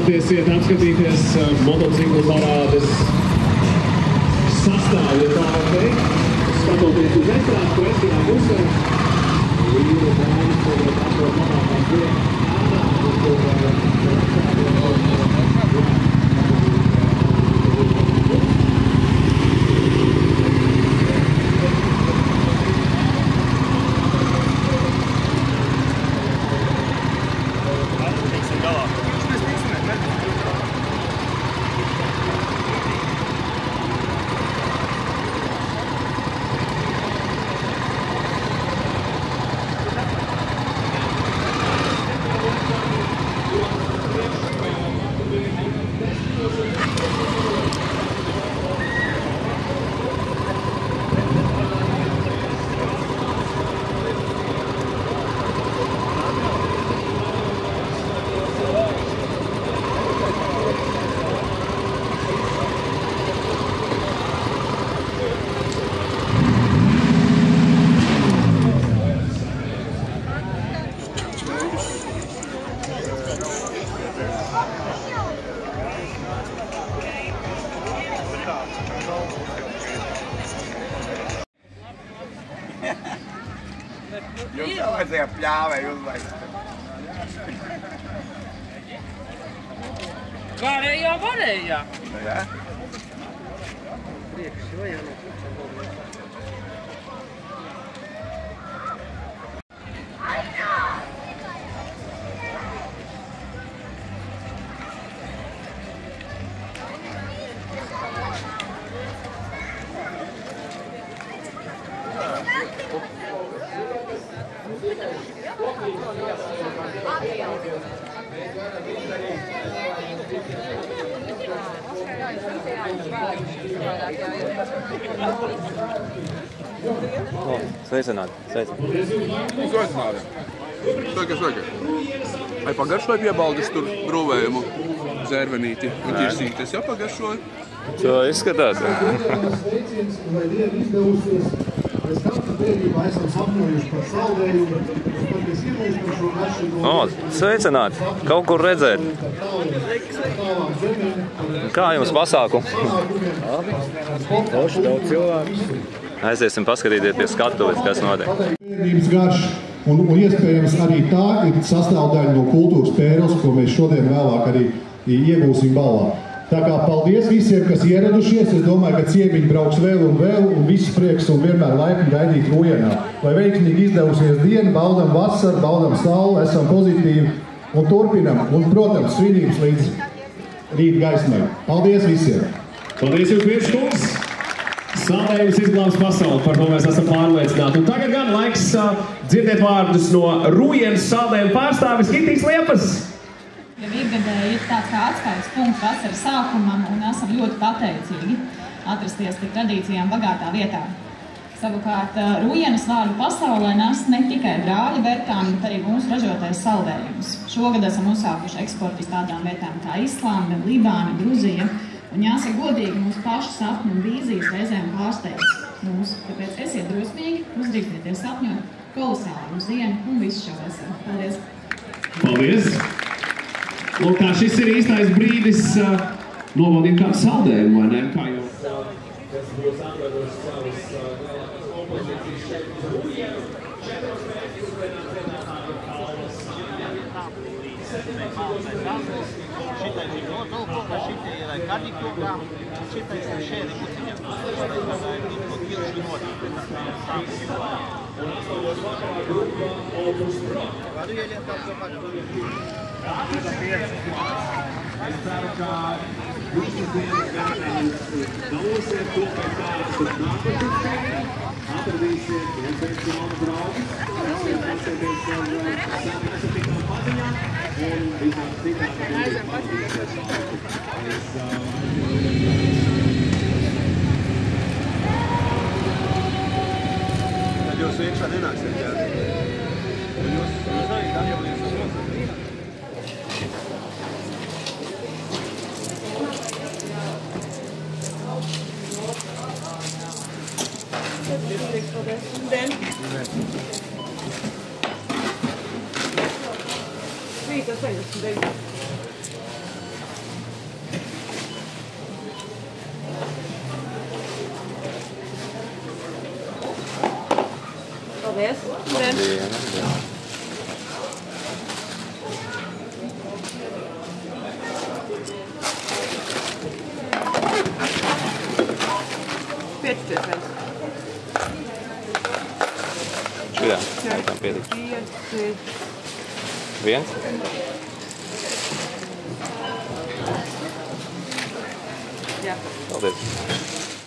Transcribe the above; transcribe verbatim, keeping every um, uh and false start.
Patiesiet apskatīties motociklu parādes sastāvu, ja tā var teikt. Skatoties uz ekrānu, kreisajā pusē, vīru dāmas, kur atrod labākās vietas ārā, un kur Jūs vajadzēja pļāvēju uzlaist. Varējā, varējā. Jā? Priekš, vai jā, no O, sveicināti, sveicināti. Sveicināti. Sveiki, sveiki. Ai, pagaršoja piebaldes tur brūvējumu zērvenīti un ķirsītes, jā, pagaršoja? To izskatās, jā. O, sveicināti. Kaut kur redzēt. Kā jums pasākumi? Toši daudz cilvēku. Aiziesim paskatīties pie skatuves, kas notiek. Bērnības garš un, un iespējams arī tā ir sastāvdaļa no kultūras pērles, ko mēs šodien vēlāk arī iegūsim balvā. Tā kā paldies visiem, kas ieradušies. Es domāju, ka ciemiņi brauks vēl un vēl un viss prieks un vienmēr laipni gaidīt Rujenā. Lai veiksmīgi izdevusies diena, baudam vasaru, baudam sauli, esam pozitīvi un turpinam. Un, protams, svinības līdz rīt gaismai. Paldies visiem! Paldies jums, Virškungs! Saldējums izglābs pasauli, par to mēs esam pārliecināti. Un tagad gan laiks uh, dzirdēt vārdus no Rūjenas saldējuma pārstāvis Hitīs Liepas. Ja Vīrgadē ir tāds kā atskaites punkts vasaras sākumam un esam ļoti pateicīgi atrasties tik tradīcijām bagātā vietā. Savukārt Rūjenas vārdu pasaulē nes ne tikai brāļi vērtām, bet arī mūsu ražotais saldējums. Šogad esam uzsākuši eksportu uz tādām vietām kā Islanda, Libāna, Gruzija. Un jāsaka godīgi, mūsu pašu sapņu un vīzijas reizēm pārsteidz mūs. Tāpēc esiet drosmīgi, uzdrīkstieties sapņot kolosālu uz dienu un visu šo vasaru. Paldies! Paldies! Lūk, tā šis ir īstais brīdis uh, nobaudīt kādu saldējumu, vai ne? Kā jau esmu jūs atraduši savas galvākās kompozīcijas šeit uz Rūjenu. Četros mērķis uzvēnāt vietā kalvas sāņa. Šitai ir notolkota, šitai ir karikļogā, šitai ir šēri kuciņa. Šitai ir nitko kirši notolkota. Un astoņos vakarā grupa Opus Pro. Varu ieliet tā domāt? Es ceru, ka visas dienas gādājums galvosiet to, ka kāds tur nākošais atradīsiet iespējams jaunu draugus, esat pasēties ar nesatīkām paziņām un visām citām palīdzēs. Tad jūs iekšā nenāksiet, jā? Jūs, jūs arī gatavoties uz mums? Den. Vita, sai, den. Labdien, labdien. Pieci piecais. Šitā, laikam pietiks. Pieci. Viens? Jā. Paldies.